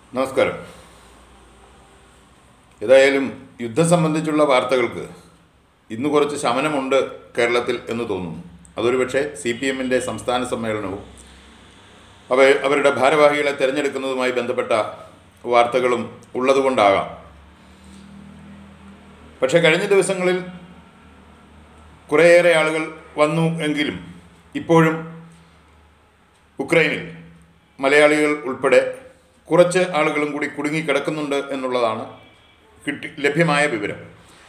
നമസ്കാരം. ഏതായാലും യുദ്ധം സംബന്ധിച്ചുള്ള വാർത്തകൾക്ക് ഇന്ന് കുറച്ച് ശമനമുണ്ട് കേരളത്തിൽ എന്ന് തോന്നുന്നു. അതൊരു പക്ഷേ CPMൻ്റെ സംസ്ഥാന സമ്മേളനവും അവരുടെ ഭാരവാഹികളെ തിരഞ്ഞെടുക്കുന്നതുമായി ബന്ധപ്പെട്ട വാർത്തകളും ഉള്ളതുകൊണ്ടാകാം. പക്ഷേ കഴിഞ്ഞ ദിവസങ്ങളിൽ കുറേയേറെ ആളുകൾ വന്നു എങ്കിലും ഇപ്പോഴും ഉക്രൈനിൽ മലയാളികൾ ഉൾപ്പെടെ കുറച്ച് ആളുകളും കൂടി കുടുങ്ങിക്കിടക്കുന്നുണ്ട് എന്നുള്ളതാണ് ലഭ്യമായ വിവരം.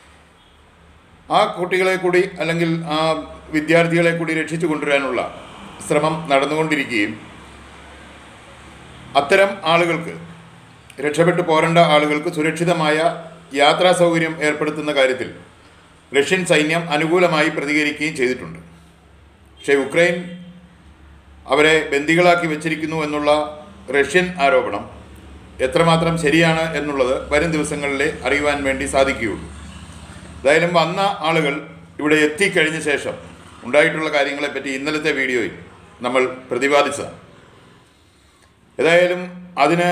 ആ കുട്ടികളെ കൂടി അല്ലെങ്കിൽ ആ വിദ്യാർത്ഥികളെ കൂടി രക്ഷിച്ചു കൊണ്ടുവരാനുള്ള ശ്രമം നടന്നുകൊണ്ടിരിക്കുകയും അത്തരം ആളുകൾക്ക്, രക്ഷപ്പെട്ടു പോരേണ്ട ആളുകൾക്ക് സുരക്ഷിതമായ യാത്രാ സൗകര്യം ഏർപ്പെടുത്തുന്ന കാര്യത്തിൽ റഷ്യൻ സൈന്യം അനുകൂലമായി പ്രതികരിക്കുകയും ചെയ്തിട്ടുണ്ട്. പക്ഷേ ഉക്രൈൻ അവരെ ബന്ദികളാക്കി വച്ചിരിക്കുന്നു എന്നുള്ള റഷ്യൻ ആരോപണം എത്രമാത്രം ശരിയാണ് എന്നുള്ളത് വരും ദിവസങ്ങളിലെ അറിയുവാൻ വേണ്ടി സാധിക്കുകയുള്ളൂ. ഏതായാലും വന്ന ആളുകൾ ഇവിടെ എത്തിക്കഴിഞ്ഞ ശേഷം ഉണ്ടായിട്ടുള്ള കാര്യങ്ങളെപ്പറ്റി ഇന്നലത്തെ വീഡിയോയിൽ നമ്മൾ പ്രതിപാദിച്ചതാണ്. ഏതായാലും അതിന്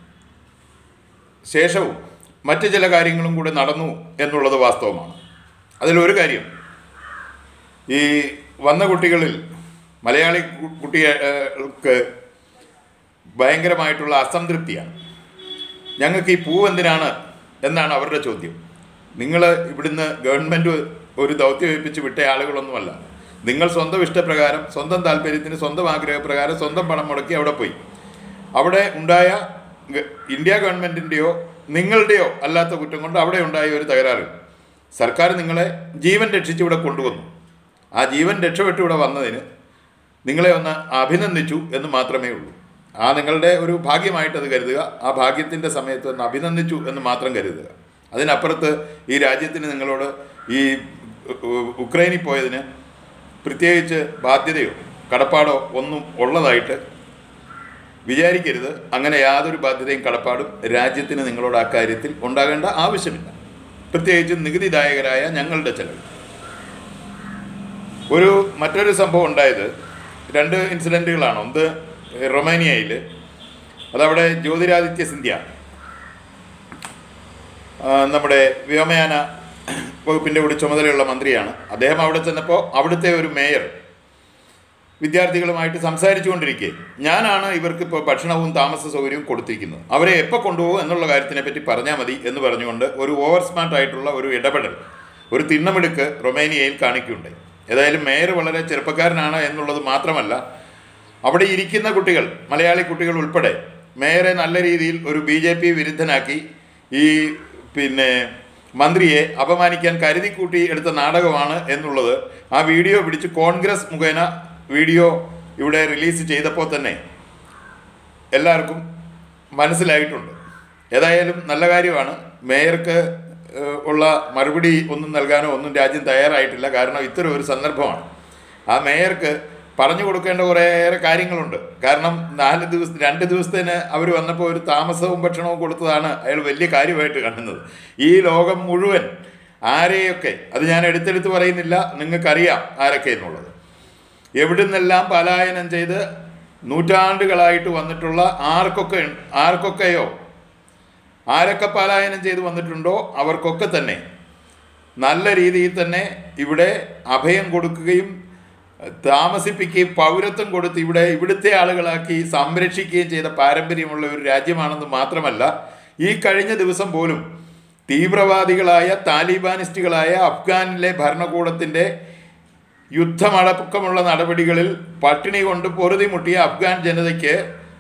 ശേഷവും മറ്റ് ചില കാര്യങ്ങളും കൂടെ നടന്നു എന്നുള്ളത് വാസ്തവമാണ്. അതിലൊരു കാര്യം, ഈ വന്ന കുട്ടികളിൽ മലയാളി കുട്ടികൾക്ക് ഭയങ്കരമായിട്ടുള്ള അസംതൃപ്തിയാണ്. ഞങ്ങൾക്ക് ഈ പൂവെന്തിനാണ് എന്നാണ് അവരുടെ ചോദ്യം. നിങ്ങൾ ഇവിടുന്ന് ഗവൺമെൻറ് ഒരു ദൗത്യം ഏൽപ്പിച്ച് വിട്ട ആളുകളൊന്നുമല്ല. നിങ്ങൾ സ്വന്തം ഇഷ്ടപ്രകാരം, സ്വന്തം താല്പര്യത്തിന്, സ്വന്തം ആഗ്രഹപ്രകാരം സ്വന്തം പണം മുടക്കി അവിടെ പോയി. അവിടെ ഉണ്ടായ ഇന്ത്യ ഗവൺമെൻറ്റിൻ്റെയോ നിങ്ങളുടെയോ അല്ലാത്ത കുറ്റം കൊണ്ട് അവിടെ ഉണ്ടായ ഒരു തകരാറ് സർക്കാർ നിങ്ങളെ ജീവൻ രക്ഷിച്ച് ഇവിടെ കൊണ്ടുവന്നു. ആ ജീവൻ രക്ഷപ്പെട്ട് ഇവിടെ വന്നതിന് നിങ്ങളെ ഒന്ന് അഭിനന്ദിച്ചു എന്ന് മാത്രമേ ഉള്ളൂ. ആ നിങ്ങളുടെ ഒരു ഭാഗ്യമായിട്ടത് കരുതുക. ആ ഭാഗ്യത്തിൻ്റെ സമയത്ത് ഒന്ന് അഭിനന്ദിച്ചു എന്ന് മാത്രം കരുതുക. അതിനപ്പുറത്ത് ഈ രാജ്യത്തിന് നിങ്ങളോട് ഈ ഉക്രൈനിൽ പോയതിന് പ്രത്യേകിച്ച് ബാധ്യതയോ കടപ്പാടോ ഒന്നും ഉള്ളതായിട്ട് വിചാരിക്കരുത്. അങ്ങനെ യാതൊരു ബാധ്യതയും കടപ്പാടും രാജ്യത്തിന് നിങ്ങളോട് ആ കാര്യത്തിൽ ഉണ്ടാകേണ്ട ആവശ്യമില്ല. പ്രത്യേകിച്ച് നികുതിദായകരായ ഞങ്ങളുടെ ചെലവ്. മറ്റൊരു സംഭവം ഉണ്ടായത് 2 ഇൻസിഡൻറ്റുകളാണ്. ഒന്ന് റൊമാനിയയിൽ, അതവിടെ ജ്യോതിരാദിത്യ സിന്ധ്യ നമ്മുടെ വ്യോമയാന വകുപ്പിൻ്റെ കൂടി ചുമതലയുള്ള മന്ത്രിയാണ്. അദ്ദേഹം അവിടെ ചെന്നപ്പോൾ അവിടുത്തെ ഒരു മേയർ വിദ്യാർത്ഥികളുമായിട്ട് സംസാരിച്ചു കൊണ്ടിരിക്കെ, ഞാനാണ് ഇവർക്കിപ്പോൾ ഭക്ഷണവും താമസ സൗകര്യവും കൊടുത്തിരിക്കുന്നത്, അവരെ എപ്പോൾ കൊണ്ടുപോകും എന്നുള്ള കാര്യത്തിനെ പറ്റി പറഞ്ഞാൽ മതി എന്ന് പറഞ്ഞുകൊണ്ട് ഒരു ഓവർ സ്മാർട്ടായിട്ടുള്ള ഒരു ഇടപെടൽ, ഒരു തിണ്ണമെടുക്ക് റൊമേനിയയിൽ കാണിക്കുകയുണ്ടായി. ഏതായാലും മേയർ വളരെ ചെറുപ്പക്കാരനാണ് എന്നുള്ളത് മാത്രമല്ല, അവിടെ ഇരിക്കുന്ന കുട്ടികൾ, മലയാളി കുട്ടികൾ ഉൾപ്പെടെ മേയറെ നല്ല രീതിയിൽ ഒരു BJP വിരുദ്ധനാക്കി ഈ മന്ത്രിയെ അപമാനിക്കാൻ കരുതിക്കൂട്ടി എടുത്ത നാടകമാണ് എന്നുള്ളത് ആ വീഡിയോ പിടിച്ച് കോൺഗ്രസ് മുഖേന വീഡിയോ ഇവിടെ റിലീസ് ചെയ്തപ്പോൾ തന്നെ എല്ലാവർക്കും മനസ്സിലായിട്ടുണ്ട്. ഏതായാലും നല്ല കാര്യമാണ്. മേയർക്ക് ഉള്ള മറുപടി ഒന്നും നൽകാനോ ഒന്നും രാജ്യം തയ്യാറായിട്ടില്ല. കാരണം ഇത്തരം ഒരു സന്ദർഭമാണ്. ആ മേയർക്ക് പറഞ്ഞു കൊടുക്കേണ്ട കുറേയേറെ കാര്യങ്ങളുണ്ട്. കാരണം 2 ദിവസത്തിന് അവർ വന്നപ്പോൾ ഒരു താമസവും ഭക്ഷണവും കൊടുത്തതാണ് അയാൾ വലിയ കാര്യമായിട്ട് കാണുന്നത്. ഈ ലോകം മുഴുവൻ ആരെയൊക്കെ, അത് ഞാൻ എടുത്തെടുത്ത് പറയുന്നില്ല, നിങ്ങൾക്കറിയാം ആരൊക്കെ എന്നുള്ളത്, എവിടുന്നെല്ലാം പലായനം ചെയ്ത് നൂറ്റാണ്ടുകളായിട്ട് വന്നിട്ടുള്ള ആരൊക്കെ പലായനം ചെയ്ത് വന്നിട്ടുണ്ടോ അവർക്കൊക്കെ തന്നെ നല്ല രീതിയിൽ തന്നെ ഇവിടെ അഭയം കൊടുക്കുകയും താമസിപ്പിക്കുകയും പൗരത്വം കൊടുത്ത് ഇവിടുത്തെ ആളുകളാക്കി സംരക്ഷിക്കുകയും ചെയ്ത പാരമ്പര്യമുള്ള ഒരു രാജ്യമാണെന്ന് മാത്രമല്ല, ഈ കഴിഞ്ഞ ദിവസം പോലും തീവ്രവാദികളായ താലിബാനിസ്റ്റുകളായ അഫ്ഗാനിലെ ഭരണകൂടത്തിൻ്റെ യുദ്ധമടക്കമുള്ള നടപടികളിൽ പട്ടിണി കൊണ്ട് പൊറുതിമുട്ടിയ അഫ്ഗാൻ ജനതയ്ക്ക്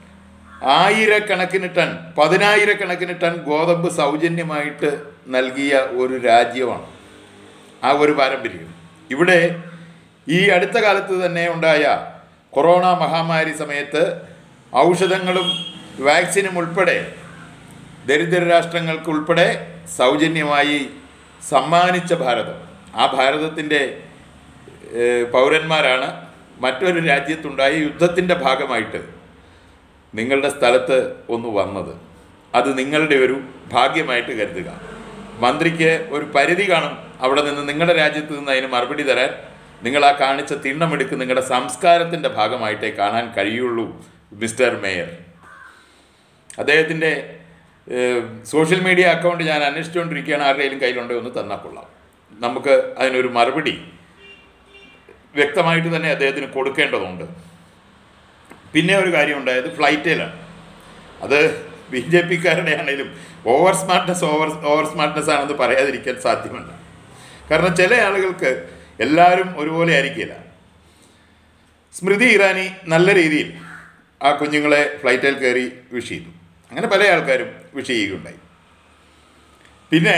10,000 ടൺ ഗോതമ്പ് സൗജന്യമായിട്ട് നൽകിയ ഒരു രാജ്യമാണ് ആ ഒരു പാരമ്പര്യം. ഇവിടെ ഈ അടുത്ത കാലത്ത് തന്നെ ഉണ്ടായ കൊറോണ മഹാമാരി സമയത്ത് ഔഷധങ്ങളും വാക്സിനും ഉൾപ്പെടെ ദരിദ്ര രാഷ്ട്രങ്ങൾക്ക് ഉൾപ്പെടെ സൗജന്യമായി സമ്മാനിച്ച ഭാരതം, ആ ഭാരതത്തിൻ്റെ പൗരന്മാരാണ് മറ്റൊരു രാജ്യത്തുണ്ടായ യുദ്ധത്തിൻ്റെ ഭാഗമായിട്ട് നിങ്ങളുടെ സ്ഥലത്ത് ഒന്ന് വന്നത്. അത് നിങ്ങളുടെ ഒരു ഭാഗ്യമായിട്ട് കരുതുക. മന്ത്രിക്ക് ഒരു പരിധി കാണും അവിടെ നിന്ന് നിങ്ങളുടെ രാജ്യത്ത് നിന്ന് അതിന് മറുപടി തരാൻ. നിങ്ങൾ ആ കാണിച്ച തിണ്ണമെടുക്ക് നിങ്ങളുടെ സംസ്കാരത്തിൻ്റെ ഭാഗമായിട്ടേ കാണാൻ കഴിയുള്ളൂ മിസ്റ്റർ മേയർ. അദ്ദേഹത്തിൻ്റെ സോഷ്യൽ മീഡിയ അക്കൗണ്ട് ഞാൻ അന്വേഷിച്ചുകൊണ്ടിരിക്കുകയാണ്. ആരുടെയും കയ്യിലുണ്ടോ ഒന്ന് തന്നാൽ കൊള്ളാം. നമുക്ക് അതിനൊരു മറുപടി വ്യക്തമായിട്ട് തന്നെ അദ്ദേഹത്തിന് കൊടുക്കേണ്ടതുണ്ട്. പിന്നെ ഒരു കാര്യം ഉണ്ടായത് ഫ്ലൈറ്റിലാണ്. അത് ബി ജെ പിക്കാരുടെ ആണെങ്കിലും ഓവർ സ്മാർട്ട്നെസ് ആണെന്ന് പറയാതിരിക്കാൻ സാധ്യമല്ല. കാരണം ചില ആളുകൾക്ക് എല്ലാവരും ഒരുപോലെ ആയിരിക്കില്ല. സ്മൃതി ഇറാനി നല്ല രീതിയിൽ ആ കുഞ്ഞുങ്ങളെ ഫ്ലൈറ്റിൽ കയറി വിഷ് ചെയ്തു. അങ്ങനെ പല ആൾക്കാരും വിഷ് ചെയ്യുകയുണ്ടായി. പിന്നെ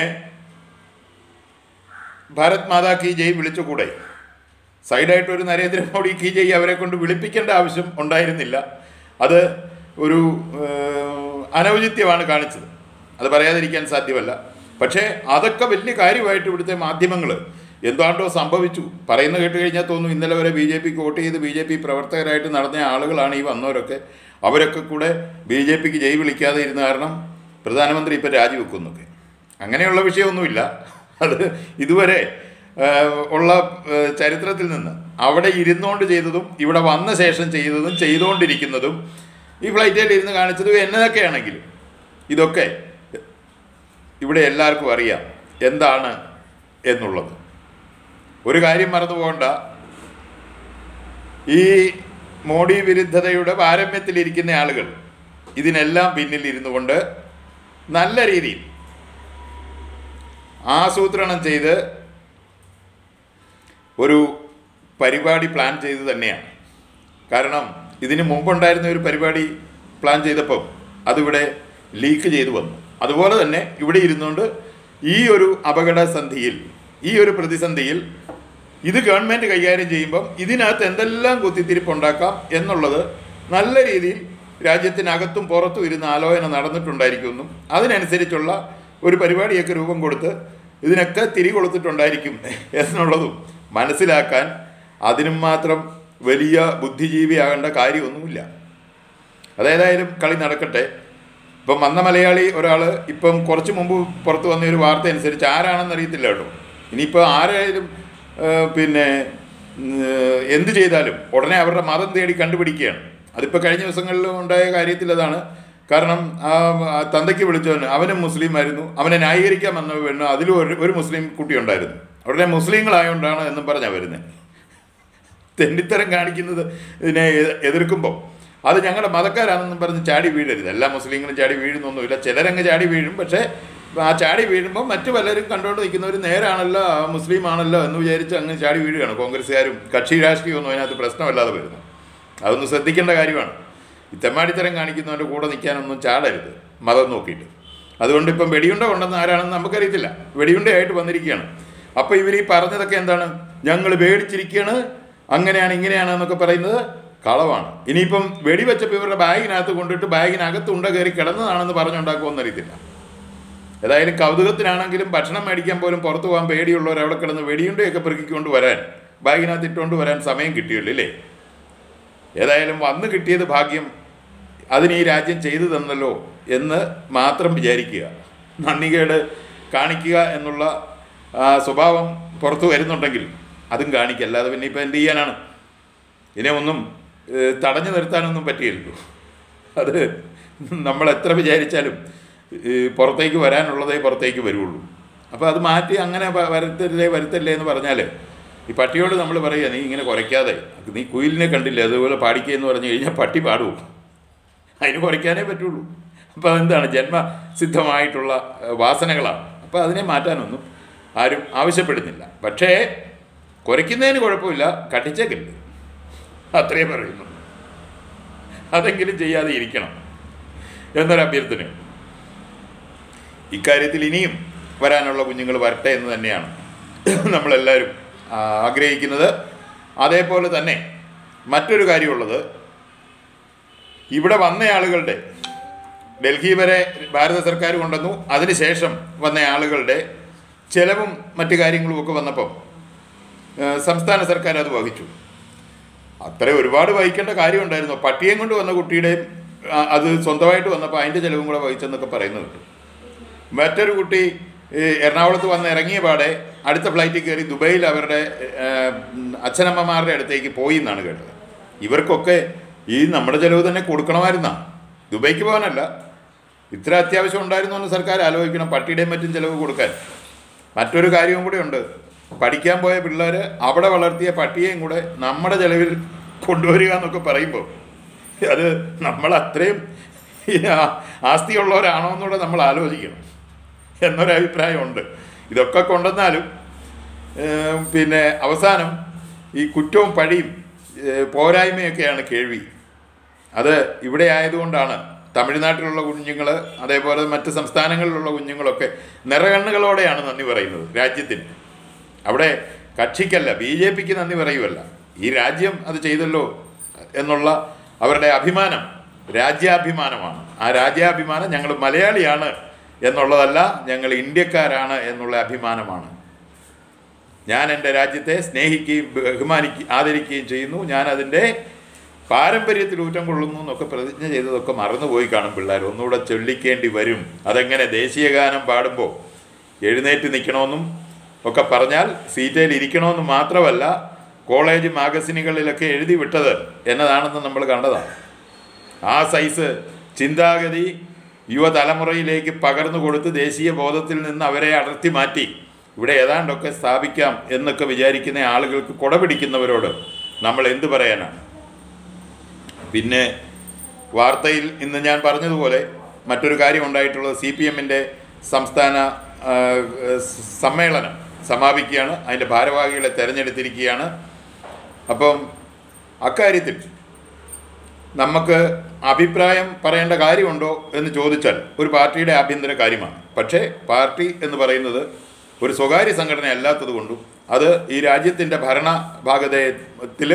ഭാരത് മാതാ കി ജയ് വിളിച്ചുകൂടെ? സൈഡായിട്ടൊരു നരേന്ദ്രമോദി കി ജയ് അവരെ കൊണ്ട് വിളിപ്പിക്കേണ്ട ആവശ്യം ഉണ്ടായിരുന്നില്ല. അത് ഒരു അനൗചിത്യമാണ് കാണിച്ചത്. അത് പറയാതിരിക്കാൻ സാധ്യമല്ല. പക്ഷേ അതൊക്കെ വലിയ കാര്യമായിട്ട് ഇവിടുത്തെ മാധ്യമങ്ങൾ എന്താണ്ടോ സംഭവിച്ചു പറയുന്ന കേട്ട് കഴിഞ്ഞാൽ തോന്നും ഇന്നലെ വരെ ബി ജെ പിക്ക് വോട്ട് ചെയ്ത് ബി ജെ പി പ്രവർത്തകരായിട്ട് നടന്ന ആളുകളാണ് ഈ വന്നവരൊക്കെ. അവരൊക്കെ കൂടെ ബി ജെ പിക്ക് ജയ് വിളിക്കാതെ ഇരുന്ന കാരണം പ്രധാനമന്ത്രി ഇപ്പം രാജിവെക്കുന്നൊക്കെ. അങ്ങനെയുള്ള വിഷയമൊന്നുമില്ല. അത് ഇതുവരെ ഉള്ള ചരിത്രത്തിൽ നിന്ന് അവിടെ ഇരുന്നുകൊണ്ട് ചെയ്തതും ഇവിടെ വന്ന ശേഷം ചെയ്തതും ചെയ്തുകൊണ്ടിരിക്കുന്നതും ഈ ഫ്ലൈറ്റിൽ ഇരുന്ന് കാണിച്ചതും എന്നതൊക്കെയാണെങ്കിലും ഇതൊക്കെ ഇവിടെ എല്ലാവർക്കും അറിയാം എന്താണ് എന്നുള്ളത്. ഒരു കാര്യം മറന്നു പോകണ്ട, ഈ മോഡി വിരുദ്ധതയുടെ പാരമ്യത്തിലിരിക്കുന്ന ആളുകൾ ഇതിനെല്ലാം പിന്നിൽ ഇരുന്നു കൊണ്ട് നല്ല രീതിയിൽ ആസൂത്രണം ചെയ്ത് ഒരു പരിപാടി പ്ലാൻ ചെയ്ത് തന്നെയാണ്. കാരണം ഇതിന് മുമ്പുണ്ടായിരുന്ന ഒരു പരിപാടി പ്ലാൻ ചെയ്തപ്പം അതിവിടെ ലീക്ക് ചെയ്തു വന്നു. അതുപോലെ തന്നെ ഇവിടെ ഇരുന്നുകൊണ്ട് ഈ ഒരു അപകടസന്ധിയിൽ, ഈ ഒരു പ്രതിസന്ധിയിൽ ഇത് ഗവൺമെൻറ് കൈകാര്യം ചെയ്യുമ്പം ഇതിനകത്ത് എന്തെല്ലാം കുത്തിത്തിരിപ്പുണ്ടാക്കാം എന്നുള്ളത് നല്ല രീതിയിൽ രാജ്യത്തിനകത്തും പുറത്തും ഇരുന്ന് ആലോചന നടന്നിട്ടുണ്ടായിരിക്കുമെന്നും അതിനനുസരിച്ചുള്ള ഒരു പരിപാടിയൊക്കെ രൂപം കൊടുത്ത് ഇതിനൊക്കെ തിരികൊടുത്തിട്ടുണ്ടായിരിക്കും എന്നുള്ളതും മനസ്സിലാക്കാൻ അതിനും മാത്രം വലിയ ബുദ്ധിജീവിയാകേണ്ട കാര്യമൊന്നുമില്ല. അതേതായാലും കളി നടക്കട്ടെ. ഇപ്പം വന്ന മലയാളി ഒരാൾ ഇപ്പം കുറച്ച് മുമ്പ് പുറത്ത് വന്ന ഒരു വാർത്ത അനുസരിച്ച് ആരാണെന്ന് അറിയത്തില്ല കേട്ടോ. ഇനിയിപ്പോൾ ആരായാലും പിന്നെ എന്ത് ചെയ്താലും ഉടനെ അവരുടെ മതം തേടി കണ്ടുപിടിക്കുകയാണ്. അതിപ്പോൾ കഴിഞ്ഞ ദിവസങ്ങളിലും ഉണ്ടായ കാര്യത്തിൽ അതാണ്. കാരണം ആ തന്തയ്ക്ക് വിളിച്ചവന് അവനും മുസ്ലിം ആയിരുന്നു, അവനെ ന്യായീകരിക്കാൻ വന്ന പെണ്ണ് അതിലും ഒരു മുസ്ലിം കുട്ടി ഉണ്ടായിരുന്നു. ഉടനെ മുസ്ലിങ്ങളായതുകൊണ്ടാണ് എന്നും പറഞ്ഞാൽ വരുന്നത്. തെണ്ടിത്തരം കാണിക്കുന്നത് ഇതിനെ എതിർക്കുമ്പോൾ അത് ഞങ്ങളുടെ മതക്കാരാണെന്നും പറഞ്ഞ് ചാടി വീഴരുത്. എല്ലാ മുസ്ലിങ്ങളും ചാടി വീഴുന്നൊന്നുമില്ല. ചിലരങ്ങ് ചാടി വീഴും. പക്ഷേ ആ ചാടി വീഴുമ്പോൾ മറ്റു പലരും കണ്ടുകൊണ്ട് നിൽക്കുന്നവർ നേരാണല്ലോ മുസ്ലിം ആണല്ലോ എന്ന് വിചാരിച്ച് അങ്ങ് ചാടി വീഴുകയാണ്. കോൺഗ്രസ്സുകാരും കക്ഷി രാഷ്ട്രീയമൊന്നും അതിനകത്ത് പ്രശ്നമല്ലാതെ വരുന്നു. അതൊന്ന് ശ്രദ്ധിക്കേണ്ട കാര്യമാണ്. ഈ തെമ്മാടിത്തരം കാണിക്കുന്നവൻ്റെ കൂടെ നിൽക്കാനൊന്നും ചാടരുത് മതം നോക്കിയിട്ട്. അതുകൊണ്ട് ഇപ്പം വെടിയുണ്ട കൊണ്ടെന്ന് ആരാണെന്ന് നമുക്കറിയത്തില്ല. വെടിയുണ്ടയായിട്ട് വന്നിരിക്കുകയാണ്. അപ്പോൾ ഇവർ ഈ പറഞ്ഞതൊക്കെ എന്താണ്? ഞങ്ങൾ പേടിച്ചിരിക്കുകയാണ്, അങ്ങനെയാണ് ഇങ്ങനെയാണ് എന്നൊക്കെ പറയുന്നത് കളവാണ്. ഇനിയിപ്പം വെടിവെച്ചപ്പോൾ ഇവരുടെ ബാഗിനകത്ത് കൊണ്ടിട്ട് ബാഗിനകത്ത് ഉണ്ട കയറി കിടന്നതാണെന്ന് പറഞ്ഞുണ്ടാക്കുമെന്ന് അറിയത്തില്ല. ഏതായാലും കൗതുകത്തിനാണെങ്കിലും ഭക്ഷണം മേടിക്കാൻ പോലും പുറത്തു പോകാൻ പേടിയുള്ളവർ അവിടെ കിടന്ന് വെടിയുണ്ടയൊക്കെ പെറുക്കിക്കൊണ്ട് വരാൻ ബാഗിനകത്ത് ഇട്ടുകൊണ്ട് വരാൻ സമയം കിട്ടിയുള്ളൂ അല്ലേ? ഏതായാലും വന്ന് കിട്ടിയത് ഭാഗ്യം. അതിന് ഈ രാജ്യം ചെയ്തു തന്നല്ലോ എന്ന് മാത്രം വിചാരിക്കുക. നന്ദികേട് കാണിക്കുക എന്നുള്ള സ്വഭാവം പുറത്തു വരുന്നുണ്ടെങ്കിൽ അതും കാണിക്കുക. അല്ലാതെ പിന്നെ ഇപ്പം എന്ത് ചെയ്യാനാണ്? ഇതിനെ ഒന്നും തടഞ്ഞു നിർത്താനൊന്നും പറ്റിയല്ലോ. അത് നമ്മൾ എത്ര വിചാരിച്ചാലും പുറത്തേക്ക് വരാനുള്ളതേ പുറത്തേക്ക് വരുള്ളൂ. അപ്പോൾ അത് മാറ്റി അങ്ങനെ വരുത്തല്ലേ എന്ന് പറഞ്ഞാൽ ഈ പട്ടിയോട് നമ്മൾ പറയുക, നീ ഇങ്ങനെ കുറയ്ക്കാതെ, നീ കുയിലിനെ കണ്ടില്ലേ അതുപോലെ പാടിക്കുക എന്ന് പറഞ്ഞു കഴിഞ്ഞാൽ പട്ടി പാടുമോ? അതിന് കുറയ്ക്കാനേ പറ്റുള്ളൂ. അപ്പോൾ അതെന്താണ്? ജന്മസിദ്ധമായിട്ടുള്ള വാസനകളാണ്. അപ്പോൾ അതിനെ മാറ്റാനൊന്നും ആരും ആവശ്യപ്പെടുന്നില്ല. പക്ഷേ കുറയ്ക്കുന്നതിന് കുഴപ്പമില്ല, കട്ടിച്ചേക്കരുത്, അത്രയേ പറയുന്നു. അതെങ്കിലും ചെയ്യാതെ ഇരിക്കണം എന്നൊരു അഭ്യർത്ഥന. ഇക്കാര്യത്തിൽ ഇനിയും വരാനുള്ള കുഞ്ഞുങ്ങൾ വരട്ടെ എന്ന് തന്നെയാണ് നമ്മളെല്ലാവരും ആഗ്രഹിക്കുന്നത്. അതേപോലെ തന്നെ മറ്റൊരു കാര്യമുള്ളത്, ഇവിടെ വന്ന ആളുകളുടെ ഡൽഹി വരെ ഭാരത സർക്കാർ കൊണ്ടുവന്നു. അതിനുശേഷം വന്ന ആളുകളുടെ ചെലവും മറ്റു കാര്യങ്ങളുമൊക്കെ വന്നപ്പം സംസ്ഥാന സർക്കാർ അത് വഹിച്ചു. അത്ര ഒരുപാട് വഹിക്കേണ്ട കാര്യമുണ്ടായിരുന്നു. പട്ടിയും കൊണ്ട് വന്ന കുട്ടിയുടെയും അത് സ്വന്തമായിട്ട് വന്നപ്പോൾ അതിൻ്റെ ചിലവും കൂടെ വഹിച്ചെന്നൊക്കെ പറയുന്നത് കിട്ടും. മറ്റൊരു കുട്ടി എറണാകുളത്ത് വന്ന് ഇറങ്ങിയ പാടെ അടുത്ത ഫ്ലൈറ്റിൽ കയറി ദുബൈയിൽ അവരുടെ അച്ഛനമ്മമാരുടെ അടുത്തേക്ക് പോയി എന്നാണ് കേട്ടത്. ഇവർക്കൊക്കെ ഈ നമ്മുടെ ചിലവ് തന്നെ കൊടുക്കണമായിരുന്നാ. ദുബൈക്ക് പോകാനല്ല, ഇത്ര അത്യാവശ്യം ഉണ്ടായിരുന്നു എന്ന് സർക്കാർ ആലോചിക്കണം, പട്ടിയുടെയും മറ്റും ചിലവ് കൊടുക്കാൻ. മറ്റൊരു കാര്യവും കൂടെ ഉണ്ട്. പഠിക്കാൻ പോയ പിള്ളേർ അവിടെ വളർത്തിയ പട്ടിയെയും കൂടെ നമ്മുടെ ചിലവിൽ കൊണ്ടുവരിക എന്നൊക്കെ പറയുമ്പോൾ അത് നമ്മൾ അത്രയും ആസ്തിയുള്ളവരാണോ എന്നൂടെ നമ്മൾ ആലോചിക്കണം എന്നൊരഭിപ്രായമുണ്ട്. ഇതൊക്കെ കൊണ്ടുവന്നാലും പിന്നെ അവസാനം ഈ കുറ്റവും പഴിയും പോരായ്മയൊക്കെയാണ് കേൾവി. അത് ഇവിടെ ആയതുകൊണ്ടാണ് തമിഴ്നാട്ടിലുള്ള കുഞ്ഞുങ്ങൾ, അതേപോലെ മറ്റ് സംസ്ഥാനങ്ങളിലുള്ള കുഞ്ഞുങ്ങളൊക്കെ നിറകണ്ണുകളോടെയാണ് നന്ദി പറയുന്നത് രാജ്യത്തിന്. അവിടെ കക്ഷിക്കല്ല, BJP നന്ദി പറയുമല്ല, ഈ രാജ്യം അത് ചെയ്തല്ലോ എന്നുള്ള അവരുടെ അഭിമാനം രാജ്യാഭിമാനമാണ്. ആ രാജ്യാഭിമാനം ഞങ്ങൾ മലയാളിയാണ് എന്നുള്ളതല്ല, ഞങ്ങൾ ഇന്ത്യക്കാരാണ് എന്നുള്ള അഭിമാനമാണ്. ഞാൻ എൻ്റെ രാജ്യത്തെ സ്നേഹിക്കുകയും ആദരിക്കുകയും ചെയ്യുന്നു, ഞാൻ അതിൻ്റെ പാരമ്പര്യത്തിൽ ഊറ്റം കൊള്ളുന്നു എന്നൊക്കെ പ്രതിജ്ഞ ചെയ്തതൊക്കെ മറന്നുപോയി കാണും പിള്ളേർ. ഒന്നുകൂടെ ചൊല്ലിക്കേണ്ടി വരും. അതെങ്ങനെ ദേശീയഗാനം പാടുമ്പോൾ എഴുന്നേറ്റ് നിൽക്കണമെന്നും ഒക്കെ പറഞ്ഞാൽ സീറ്റയിൽ ഇരിക്കണമെന്ന് മാത്രമല്ല, കോളേജ് മാഗസിനുകളിലൊക്കെ എഴുതി വിട്ടത് എന്നതാണെന്ന് നമ്മൾ കണ്ടതാണ്. ആ സൈസ് ചിന്താഗതി യുവതലമുറയിലേക്ക് പകർന്നു കൊടുത്ത് ദേശീയ ബോധത്തിൽ നിന്ന് അവരെ അടർത്തി മാറ്റി ഇവിടെ ഏതാണ്ടൊക്കെ സ്ഥാപിക്കാം എന്നൊക്കെ വിചാരിക്കുന്ന ആളുകൾക്ക് കൊടപിടിക്കുന്നവരോട് നമ്മൾ എന്തു പറയാനാണ്? പിന്നെ വാർത്തയിൽ ഇന്ന് ഞാൻ പറഞ്ഞതുപോലെ മറ്റൊരു കാര്യം ഉണ്ടായിട്ടുള്ളത്, CPM-ൻ്റെ സംസ്ഥാന സമ്മേളനം സമാപിക്കുകയാണ്. അതിൻ്റെ ഭാരവാഹികളെ തിരഞ്ഞെടുത്തിരിക്കുകയാണ്. അപ്പം അക്കാര്യത്തിൽ നമുക്ക് അഭിപ്രായം പറയേണ്ട കാര്യമുണ്ടോ എന്ന് ചോദിച്ചാൽ ഒരു പാർട്ടിയുടെ ആഭ്യന്തര കാര്യമാണ്. പക്ഷേ പാർട്ടി എന്ന് പറയുന്നത് ഒരു സ്വകാര്യ സംഘടന അല്ലാത്തത് കൊണ്ടും അത് ഈ രാജ്യത്തിൻ്റെ ഭരണഭാഗത്തിൽ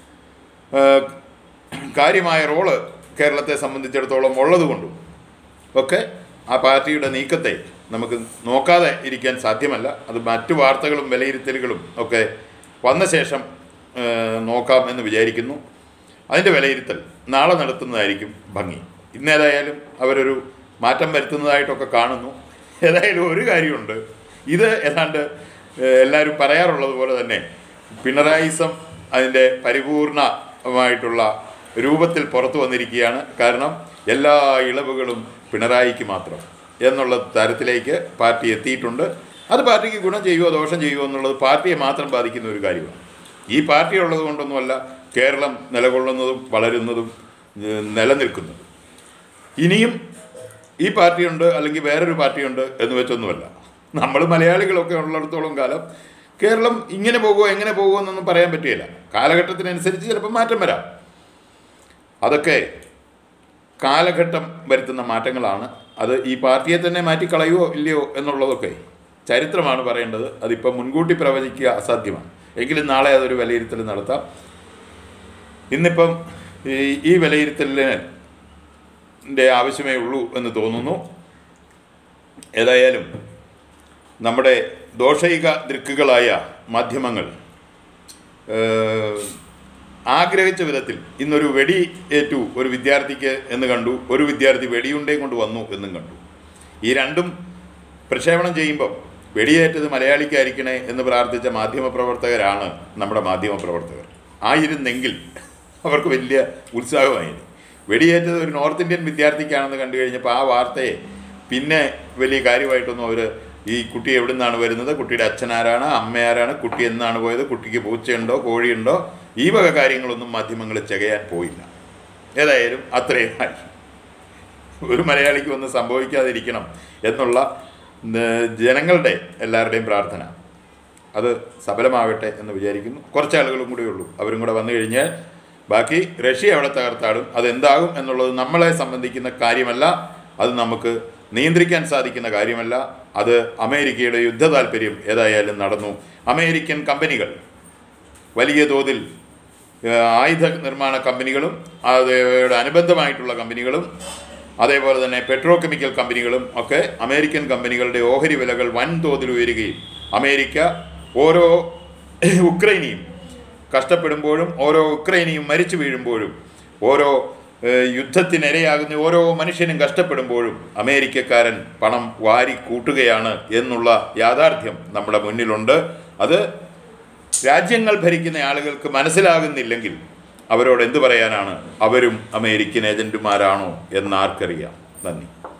കാര്യമായ റോള് കേരളത്തെ സംബന്ധിച്ചിടത്തോളം ഉള്ളതുകൊണ്ടും ഒക്കെ ആ പാർട്ടിയുടെ നീക്കത്തെ നമുക്ക് നോക്കാതെ ഇരിക്കാൻ സാധ്യമല്ല. അത് മറ്റു വാർത്തകളും വിലയിരുത്തലുകളും ഒക്കെ വന്ന ശേഷം നോക്കാം എന്ന് വിചാരിക്കുന്നു. അതിൻ്റെ വിലയിരുത്തൽ നാളെ നടത്തുന്നതായിരിക്കും ഭംഗി. ഇന്നേതായാലും അവരൊരു മാറ്റം വരുത്തുന്നതായിട്ടൊക്കെ കാണുന്നു. ഏതായാലും ഒരു കാര്യമുണ്ട്, ഇത് ഏതാണ്ട് എല്ലാവരും പറയാറുള്ളത് പോലെ തന്നെ പിണറായിസം അതിൻ്റെ പരിപൂർണമായിട്ടുള്ള രൂപത്തിൽ പുറത്തു വന്നിരിക്കുകയാണ്. കാരണം എല്ലാ ഇളവുകളും പിണറായിക്ക് മാത്രം എന്നുള്ള തരത്തിലേക്ക് പാർട്ടി എത്തിയിട്ടുണ്ട്. അത് പാർട്ടിക്ക് ഗുണം ചെയ്യുമോ ദോഷം ചെയ്യുമോ എന്നുള്ളത് പാർട്ടിയെ മാത്രം ബാധിക്കുന്ന ഒരു കാര്യമാണ്. ഈ പാർട്ടി ഉള്ളത് കൊണ്ടൊന്നുമല്ല കേരളം നിലകൊള്ളുന്നതും വളരുന്നതും നിലനിൽക്കുന്നതും. ഇനിയും ഈ പാർട്ടിയുണ്ട് അല്ലെങ്കിൽ വേറൊരു പാർട്ടിയുണ്ട് എന്ന് വെച്ചൊന്നുമല്ല. നമ്മൾ മലയാളികളൊക്കെ ഉള്ളിടത്തോളം കാലം കേരളം ഇങ്ങനെ പോകുമോ എങ്ങനെ പോകുമോ എന്നൊന്നും പറയാൻ പറ്റുകയില്ല. കാലഘട്ടത്തിനനുസരിച്ച് ചിലപ്പോൾ മാറ്റം വരാം. അതൊക്കെ കാലഘട്ടം വരുത്തുന്ന മാറ്റങ്ങളാണ്. അത് ഈ പാർട്ടിയെ തന്നെ മാറ്റിക്കളയുമോ ഇല്ലയോ എന്നുള്ളതൊക്കെ ചരിത്രമാണ് പറയേണ്ടത്. അതിപ്പം മുൻകൂട്ടി പ്രവചിക്കുക അസാധ്യമാണ്. എങ്കിലും നാളെ അതൊരു വിലയിരുത്തൽ നടത്താം. ഇന്നിപ്പം ഈ വിലയിരുത്തലിൻ്റെ ആവശ്യമേ ഉള്ളൂ എന്ന് തോന്നുന്നു. ഏതായാലും നമ്മുടെ ദോഷൈക ദൃക്കുകളായ മാധ്യമങ്ങൾ ആഗ്രഹിച്ച വിധത്തിൽ ഇന്നൊരു വെടി ഏറ്റു ഒരു വിദ്യാർത്ഥിക്ക് എന്ന് കണ്ടു, ഒരു വിദ്യാർത്ഥി വെടിയുണ്ടേ കൊണ്ട് വന്നു എന്നും കണ്ടു. ഈ രണ്ടും പ്രക്ഷേപണം ചെയ്യുമ്പം വെടിയേറ്റത് മലയാളിക്കായിരിക്കണേ എന്ന് പ്രാർത്ഥിച്ച മാധ്യമപ്രവർത്തകരാണ് നമ്മുടെ മാധ്യമപ്രവർത്തകർ. ആയിരുന്നെങ്കിൽ അവർക്ക് വലിയ ഉത്സാഹമായിരുന്നു. വെടിയേറ്റത് ഒരു നോർത്ത് ഇന്ത്യൻ വിദ്യാർത്ഥിക്കാണെന്ന് കണ്ടു കഴിഞ്ഞപ്പോൾ ആ വാർത്തയെ പിന്നെ വലിയ കാര്യമായിട്ടൊന്നും അവർ ഈ കുട്ടി എവിടെ നിന്നാണ് വരുന്നത്, കുട്ടിയുടെ അച്ഛനാരാണ്, അമ്മയാരാണ്, കുട്ടി എന്നാണ് പോയത്, കുട്ടിക്ക് പൂച്ചയുണ്ടോ കോഴിയുണ്ടോ, ഈ വക കാര്യങ്ങളൊന്നും മാധ്യമങ്ങൾ ചെയ്യാൻ പോയില്ല. ഏതായാലും അത്രയും ഒരു മലയാളിക്ക് ഒന്നും സംഭവിക്കാതിരിക്കണം എന്നുള്ള ജനങ്ങളുടെ എല്ലാവരുടെയും പ്രാർത്ഥന അത് സഫലമാകട്ടെ എന്ന് വിചാരിക്കുന്നു. കുറച്ച് ആളുകളും കൂടെ ഉള്ളൂ. അവരും കൂടെ വന്നു കഴിഞ്ഞാൽ ബാക്കി റഷ്യ അവിടെ തകർത്താടും. അതെന്താകും എന്നുള്ളത് നമ്മളെ സംബന്ധിക്കുന്ന കാര്യമല്ല, അത് നമുക്ക് നിയന്ത്രിക്കാൻ സാധിക്കുന്ന കാര്യമല്ല. അത് അമേരിക്കയുടെ യുദ്ധ താല്പര്യം ഏതായാലും നടന്നു. അമേരിക്കൻ കമ്പനികൾ വലിയ തോതിൽ ആയുധ നിർമ്മാണ കമ്പനികളും അതോട് അനുബന്ധമായിട്ടുള്ള കമ്പനികളും അതേപോലെ തന്നെ പെട്രോ കെമിക്കൽ കമ്പനികളും ഒക്കെ അമേരിക്കൻ കമ്പനികളുടെ ഓഹരി വിലകൾ വൻതോതിൽ ഉയരുകയും അമേരിക്ക ഓരോ ഉക്രൈനിയും കഷ്ടപ്പെടുമ്പോഴും ഓരോ ഉക്രൈനിയും മരിച്ചു വീഴുമ്പോഴും ഓരോ യുദ്ധത്തിനിരയാകുന്ന ഓരോ മനുഷ്യനും കഷ്ടപ്പെടുമ്പോഴും അമേരിക്കക്കാരൻ പണം വാരി കൂട്ടുകയാണ് എന്നുള്ള യാഥാർത്ഥ്യം നമ്മുടെ മുന്നിലുണ്ട്. അത് രാജ്യങ്ങൾ ഭരിക്കുന്ന ആളുകൾക്ക് മനസ്സിലാകുന്നില്ലെങ്കിൽ അവരോട് എന്തു പറയാനാണ്? അവരും അമേരിക്കൻ ഏജന്റുമാരാണോ എന്നാർക്കറിയാം. നന്ദി.